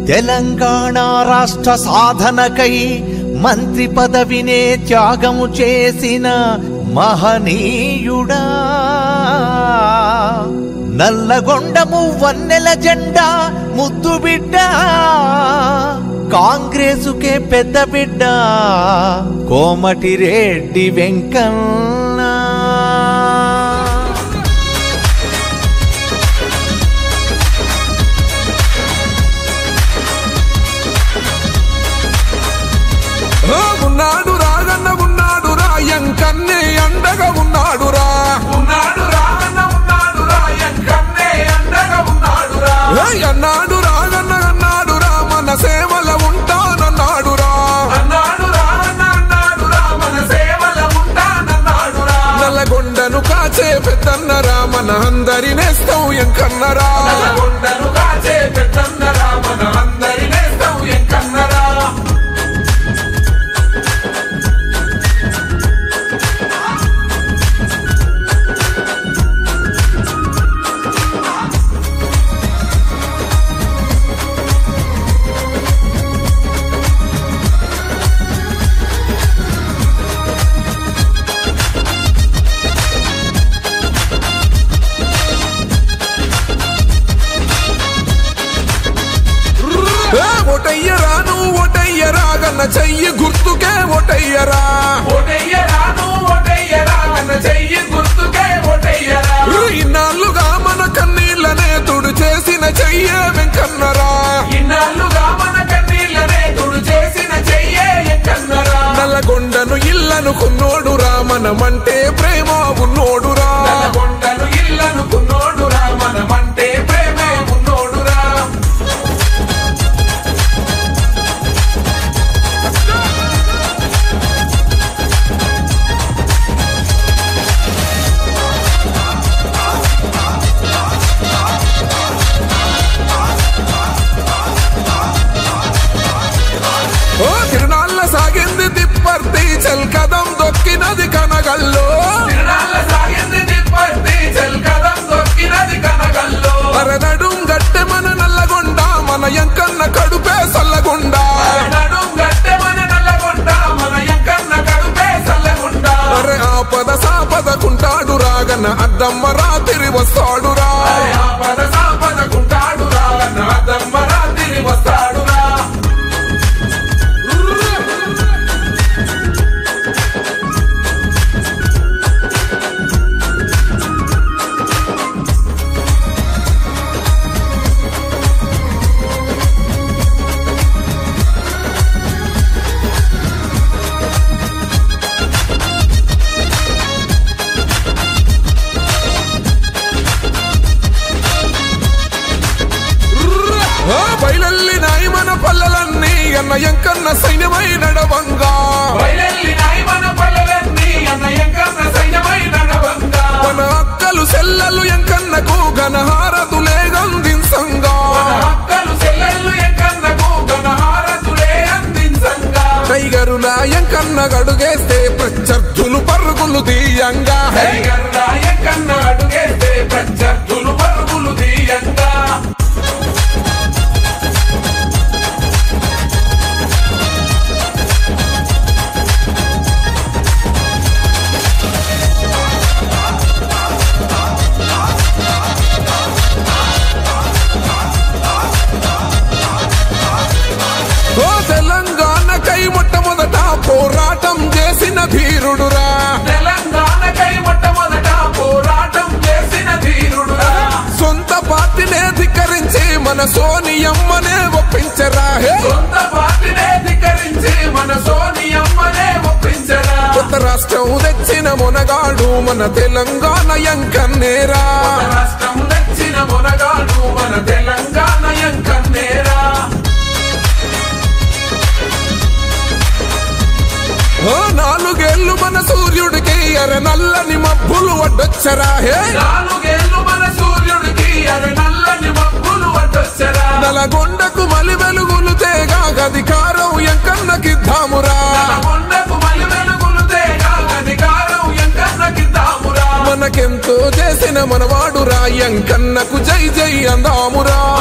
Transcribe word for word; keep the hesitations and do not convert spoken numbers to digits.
తెలంగాణ రాష్ట్ర సాధనకై మంత్రి పదవినే త్యాగము చేసిన మహనీయుడా, నల్లగొండము వన్నెల జెండా ముద్దు బిడ్డ, కాంగ్రెసుకే పెద్ద బిడ్డ కోమటిరెడ్డి వెంకన్న. ఉన్నాడు రాగన్న ఉన్నాడు రా ఎంకన్నే అండగా ఉన్నాడు రా, ఉన్నాడు రాగన్న ఉన్నాడు రా ఎంకన్నే అండగా ఉన్నాడు రా, అన్నాడు రాగన్న అన్నాడు రా మన సేవల ఉంటానన్నాడు రా, అన్నాడు రాగన్న అన్నాడు రా మన సేవల ఉంటానన్నాడు రా, నల్లగొండను కాచే పెద్దన్నరా మన అందరి నేస్తం ఎంకన్నరా, నల్లగొండను కాచే పెద్దన్నరా మన అందరి నేస్తం ఎంకన్నరా. ఓటయ్యరా నువ్వు ఓటయ్యరా గన్న చెయ్యి గుర్తుకే ఓటయ్యరా, ఓటయ్యరా నువ్వు ఓటయ్యరా గన్న చెయ్యి గుర్తుకే ఓటయ్యరా, ఇన్నాళ్ళుగా మన కన్నీళ్ళనే తుడు చేసిన చెయ్యే వెంకన్నరా, ఇన్నాళ్ళుగా మన కన్నీళ్ళనే తుడు చేసిన చెయ్యే వెంకన్నరా, నల్లగొండను ఇళ్ళను కొన్నోడురా మనమంటే ప్రేమ ఉన్నోడురా, నల్లగొండను ఇళ్ళను కొన్నోడురా మనమంటే ప్రేమే ఉన్నోడురా. ఓ తిరునాళ్ళ సాగింది తిప్పర్తి చల్ కదం దొక్కినది కనగల్లో, తిరునాళ్ళ సాగింది తిప్పర్తి చల్ కదం దొక్కినది కనగల్లో, అరనడుం గట్టె మన నల్లగొండ మన ఎంకన్న కడుపే సల్లగొండ, అరనడుం గట్టె మన నల్లగొండ మన ఎంకన్న కడుపే సల్లగొండ, అరే ఆపద సాపదకుంటాడు రాగన్న అద్దమ్మ రాత్రి వస్తాడురా, ఆపద సాపదకుంటాడు రాగన్న అద్దమ్మ రాత్రి వస్తాడురా. బయలల్లి నాయి మన పల్లెలన్నీ అన్న ఎంకన్న సైన్యమై నడవంగా, బయలల్లి నాయి మన పల్లెలన్నీ అన్న ఎంకన్న సైన్యమై నడవంగా, మన అక్కలు సెల్లలు ఎంకన్నకు ఘనహారతులే అందించంగా, మన అక్కలు సెల్లలు ఎంకన్నకు ఘనహారతులే అందించంగా, టైగరుల ఎంకన్న అడుగేస్తే ప్రత్యర్థులు పరుగులు తీయంగా, టైగరుల ఎంకన్న అడుగేస్తే ప్రత్యర్థులు పరుగులు తీయంగా. ఓ తెలంగాణకై మొట్టమొదట పోరాటం చేసిన ధీరుడురా, తెలంగాణకై మొట్టమొదట పోరాటం చేసిన ధీరుడురా, సొంత పార్టీనే ధిక్కరించి మన సోనియమ్మనే ఒప్పించరా, సొంత పార్టీనే ధిక్కరించి మన సోనియమ్మనే ఒప్పించరా, కొత్త రాష్ట్రం తెచ్చిన మొనగాడు మన తెలంగాణ ఎంకన్నేరా, రాష్ట్రం తెచ్చిన మొనగాడు మన తెలంగాణ ఎంకన్నేరా. నాలుగేళ్లు మన సూర్యుడికి ఎర్ర నల్లని మబ్బులు వడ్డొచ్చరా, నాలుగేళ్లు మన సూర్యుడికి ఎర్ర నల్లని మబ్బులు వడ్డొచ్చరా, నల్లగొండకు మలి వెలుగులు తేగా అధికారం ఎంకన్నకిద్దామురా, నల్లగొండకు మలి వెలుగులు తేగా అధికారం ఎంకన్నకిద్దామురా, మనకెంతో చేసిన మనవాడురా ఎంకన్నకు జై జై అందామురా.